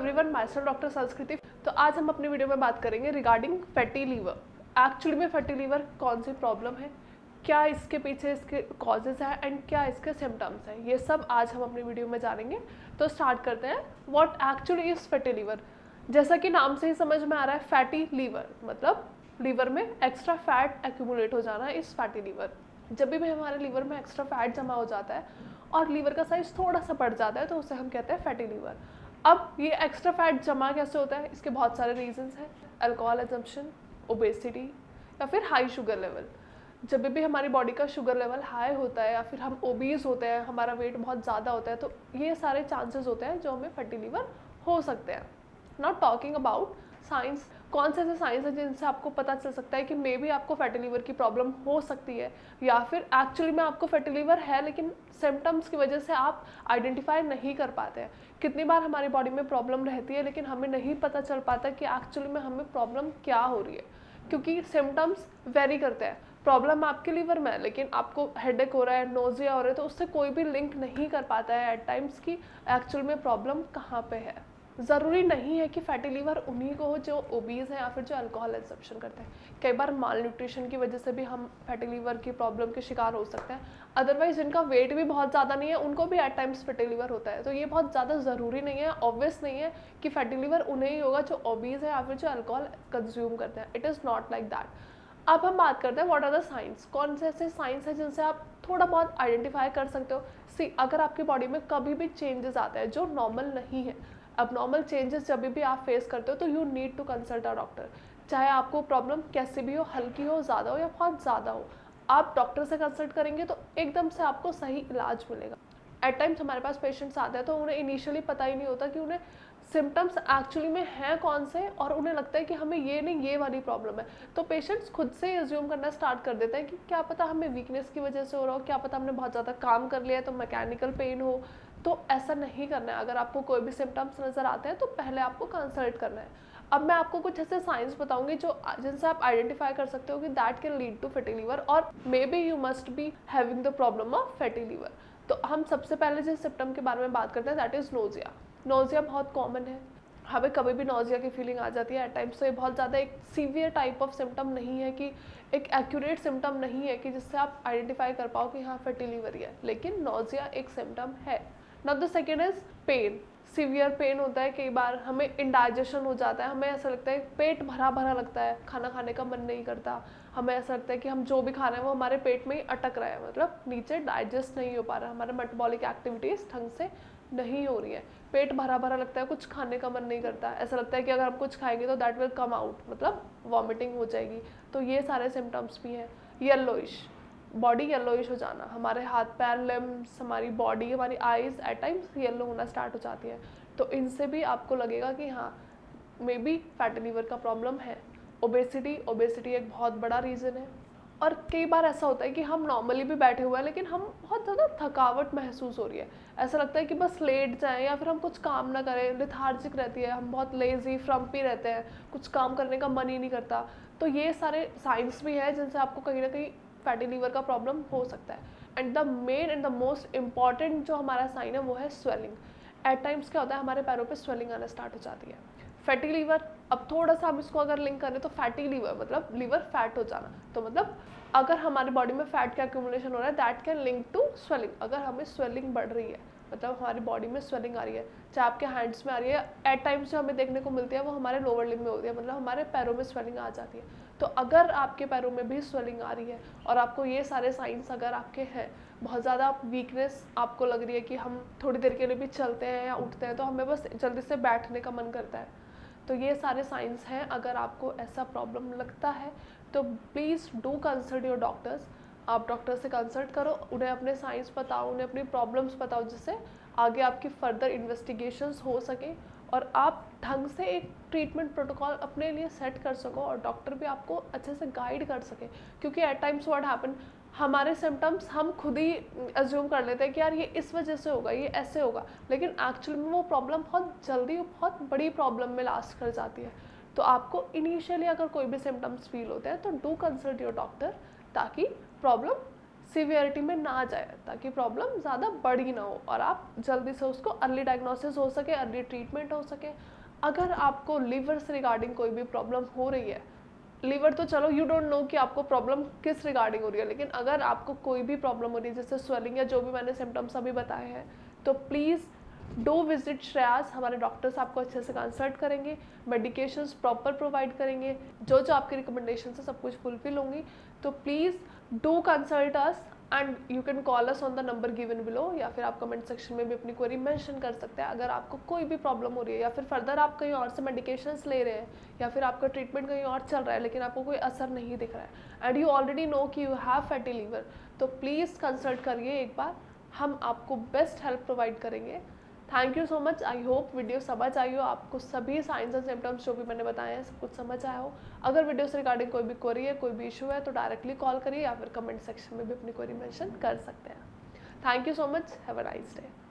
Everyone, my self doctor संस्कृति। तो आज हम अपनी वीडियो में बात करेंगे रिगार्डिंग फैटी लीवर। एक्चुअली में फैटी लीवर कौन सी प्रॉब्लम है, क्या इसके पीछे इसके कॉजेज हैं एंड क्या इसके सिम्टम्स हैं, ये सब आज हम अपनी वीडियो में जानेंगे। तो स्टार्ट करते हैं। What actually is fatty liver. जैसा कि नाम से ही समझ में आ रहा है, फैटी लीवर मतलब लीवर में एक्स्ट्रा फैट एक्यूमुलेट हो जाना इस फैटी लीवर। जब भी हमारे लीवर में एक्स्ट्रा फैट जमा हो जाता है और लीवर का साइज थोड़ा सा बढ़ जाता है तो उसे हम कहते हैं फैटी लीवर। अब ये एक्स्ट्रा फैट जमा कैसे होता है, इसके बहुत सारे रीजंस हैं। अल्कोहल कंजम्पशन, ओबेसिटी या फिर हाई शुगर लेवल। जब भी हमारी बॉडी का शुगर लेवल हाई होता है या फिर हम ओबीज होते हैं, हमारा वेट बहुत ज़्यादा होता है, तो ये सारे चांसेस होते हैं जो हमें फैटी लीवर हो सकते हैं। नॉट टॉकिंग अबाउट साइंस, कौन से ऐसे साइंस हैं जिनसे आपको पता चल सकता है कि मे बी आपको फैटी लीवर की प्रॉब्लम हो सकती है, या फिर एक्चुअली में आपको फैटी लीवर है लेकिन सिम्टम्स की वजह से आप आइडेंटिफाई नहीं कर पाते हैं। कितनी बार हमारी बॉडी में प्रॉब्लम रहती है लेकिन हमें नहीं पता चल पाता कि एक्चुअली में हमें प्रॉब्लम क्या हो रही है, क्योंकि सिम्टम्स वेरी करते हैं। प्रॉब्लम आपके लीवर में है लेकिन आपको हेडेक हो रहा है, नोजिया हो रहा है, तो उससे कोई भी लिंक नहीं कर पाता है एट टाइम्स कि एक्चुअल में प्रॉब्लम कहाँ पे है। ज़रूरी नहीं है कि फैटी लीवर उन्हीं को हो जो ओबीज हैं या फिर जो अल्कोहल कंजप्शन करते हैं। कई बार माल न्यूट्रिशन की वजह से भी हम फैटी लीवर की प्रॉब्लम के शिकार हो सकते हैं। अदरवाइज जिनका वेट भी बहुत ज़्यादा नहीं है उनको भी एट टाइम्स फैटी लीवर होता है। तो ये बहुत ज़्यादा ज़रूरी नहीं है, ऑब्वियस नहीं है कि फैटी लीवर उन्हें ही होगा जो ओबीज है या फिर जो अल्कोहल कंज्यूम करते हैं। It is not like that. अब हम बात करते हैं व्हाट आर द साइंस। कौन से ऐसे साइंस हैं जिनसे आप थोड़ा बहुत आइडेंटिफाई कर सकते हो। सी, अगर आपकी बॉडी में कभी भी चेंजेस आते हैं जो नॉर्मल नहीं है, अब नॉर्मल चेंजेस जब भी आप फेस करते हो तो you need to consult a doctor. चाहे आपको प्रॉब्लम कैसी भी हो, हल्की हो, ज़्यादा हो या बहुत ज़्यादा हो, आप डॉक्टर से कंसल्ट करेंगे तो एकदम से आपको सही इलाज मिलेगा। एट टाइम्स हमारे पास पेशेंट्स आते हैं तो उन्हें इनिशियली पता ही नहीं होता कि उन्हें सिम्टम्स एक्चुअली में हैं कौन से, और उन्हें लगता है कि हमें ये नहीं ये वाली प्रॉब्लम है। तो पेशेंट्स खुद से एज्यूम करना स्टार्ट कर देते हैं कि क्या पता हमें वीकनेस की वजह से हो रहा हो, क्या पता हमने बहुत ज़्यादा काम कर लिया है तो मैकेनिकल पेन हो। तो ऐसा नहीं करना है। अगर आपको कोई भी सिम्टम्स नज़र आते हैं तो पहले आपको कंसल्ट करना है। अब मैं आपको कुछ ऐसे साइंस बताऊंगी जो जिनसे आप आइडेंटिफाई कर सकते हो कि that can lead to fatty liver और maybe you must be having the problem of fatty liver. तो हम सबसे पहले जिस सिम्टम के बारे में बात करते हैं दैट इज़ नोजिया। नोजिया बहुत कॉमन है, हमें कभी भी नोजिया की फीलिंग आ जाती है एट टाइम्स। तो ये बहुत ज़्यादा एक सीवियर टाइप ऑफ सिम्टम नहीं है, कि एक एक्यूरेट सिम्टम नहीं है कि जिससे आप आइडेंटिफाई कर पाओ कि हाँ फैटी लीवर ही है, लेकिन नोजिया एक सिम्टम है। Now the second is pain. Severe pain होता है, कई बार हमें इंडाइजेशन हो जाता है, हमें ऐसा लगता है पेट भरा भरा लगता है, खाना खाने का मन नहीं करता, हमें ऐसा लगता है कि हम जो भी खा रहे हैं वो हमारे पेट में ही अटक रहा है, मतलब नीचे डाइजेस्ट नहीं हो पा रहा, हमारे मेटाबॉलिक एक्टिविटीज़ ढंग से नहीं हो रही है, पेट भरा भरा लगता है, कुछ खाने का मन नहीं करता, ऐसा लगता है कि अगर हम कुछ खाएंगे तो दैट विल कम आउट, मतलब वॉमिटिंग हो जाएगी। तो ये सारे सिम्टम्स भी हैं। येलोइश, बॉडी येलोइश हो जाना, हमारे हाथ पैर, लिम्स, हमारी बॉडी, हमारी आईज एट टाइम्स येलो होना स्टार्ट हो जाती है। तो इनसे भी आपको लगेगा कि हाँ मे बी फैटी लीवर का प्रॉब्लम है। ओबेसिटी, ओबेसिटी एक बहुत बड़ा रीज़न है। और कई बार ऐसा होता है कि हम नॉर्मली भी बैठे हुए हैं लेकिन हम बहुत ज़्यादा थकावट महसूस हो रही है, ऐसा लगता है कि बस लेट जाएं या फिर हम कुछ काम ना करें, लिथार्जिक रहती है, हम बहुत लेजी फ्रम्पी रहते हैं, कुछ काम करने का मन ही नहीं करता। तो ये सारे साइंस भी हैं जिनसे आपको कहीं ना कहीं फैटी लीवर का प्रॉब्लम हो सकता है। And the main and the most important जो हमारा साइन है वो है स्वेलिंग। एट टाइम्स क्या होता है, हमारे पैरों पे स्वेलिंग आना स्टार्ट हो जाती है। फैटी लीवर, अब थोड़ा सा हम इसको अगर लिंक करें तो फैटी लीवर मतलब लीवर फैट हो जाना, तो मतलब अगर हमारी बॉडी में फैट का एक्यूमुलेशन हो रहा है that can link to swelling. अगर हमें स्वेलिंग बढ़ रही है, मतलब हमारी बॉडी में स्वेलिंग आ रही है, चाहे आपके हैंड्स में आ रही है, एट टाइम्स जो हमें देखने को मिलती है वो हमारे लोअर लिम्ब में होती है, मतलब हमारे पैरों में स्वेलिंग आ जाती है। तो अगर आपके पैरों में भी स्वेलिंग आ रही है और आपको ये सारे साइंस अगर आपके हैं, बहुत ज़्यादा वीकनेस आपको लग रही है कि हम थोड़ी देर के लिए भी चलते हैं या उठते हैं तो हमें बस जल्दी से बैठने का मन करता है, तो ये सारे साइंस हैं। अगर आपको ऐसा प्रॉब्लम लगता है तो please do consult your doctors. आप डॉक्टर से कंसल्ट करो, उन्हें अपने साइंस बताओ, उन्हें अपनी प्रॉब्लम्स बताओ, जिससे आगे आपकी फर्दर इन्वेस्टिगेशंस हो सके और आप ढंग से एक ट्रीटमेंट प्रोटोकॉल अपने लिए सेट कर सको और डॉक्टर भी आपको अच्छे से गाइड कर सके। क्योंकि एट टाइम्स व्हाट हैपन, हमारे सिम्टम्स हम खुद ही एज्यूम कर लेते हैं कि यार ये इस वजह से होगा, ये ऐसे होगा, लेकिन एक्चुअली में वो प्रॉब्लम बहुत जल्दी बहुत बड़ी प्रॉब्लम में लास्ट कर जाती है। तो आपको इनिशियली अगर कोई भी सिम्टम्स फील होते हैं तो डू कंसल्ट योर डॉक्टर, ताकि प्रॉब्लम सीवियरिटी में ना जाए, ताकि प्रॉब्लम ज़्यादा बड़ी ना हो और आप जल्दी से उसको अर्ली डायग्नोसिस हो सके, अर्ली ट्रीटमेंट हो सके, अगर आपको लीवर से रिगार्डिंग कोई भी प्रॉब्लम हो रही है, लीवर तो चलो यू डोंट नो कि आपको प्रॉब्लम किस रिगार्डिंग हो रही है, लेकिन अगर आपको कोई भी प्रॉब्लम हो रही है जैसे स्वेलिंग या जो भी मैंने सिम्टम्स अभी बताए हैं, तो प्लीज़ डू विजिट श्रेयास। हमारे डॉक्टर्स आपको अच्छे से कंसल्ट करेंगे, मेडिकेशंस प्रॉपर प्रोवाइड करेंगे, जो जो आपकी रिकमेंडेशन है सब कुछ फुलफिल होंगी। तो please do consult us and you can call us on the number given below, या फिर आप कमेंट सेक्शन में भी अपनी क्वेरी मेंशन कर सकते हैं। अगर आपको कोई भी प्रॉब्लम हो रही है या फिर फर्दर आप कहीं और से मेडिकेशंस ले रहे हैं या फिर आपका ट्रीटमेंट कहीं और चल रहा है लेकिन आपको कोई असर नहीं दिख रहा है एंड यू ऑलरेडी नो कि यू हैव फैटी लीवर, तो प्लीज़ कंसल्ट करिए एक बार, हम आपको बेस्ट हेल्प प्रोवाइड करेंगे। Thank you so much. I hope video समझ आई हो, आपको सभी साइंस एंड सिम्टम्स जो भी मैंने बताए हैं सब कुछ समझ आया हो। अगर वीडियो से रिगार्डिंग कोई भी क्वेरी है, कोई भी इशू है, तो डायरेक्टली कॉल करिए या फिर कमेंट सेक्शन में भी अपनी क्वेरी मेंशन कर सकते हैं। Thank you so much. Have a nice day.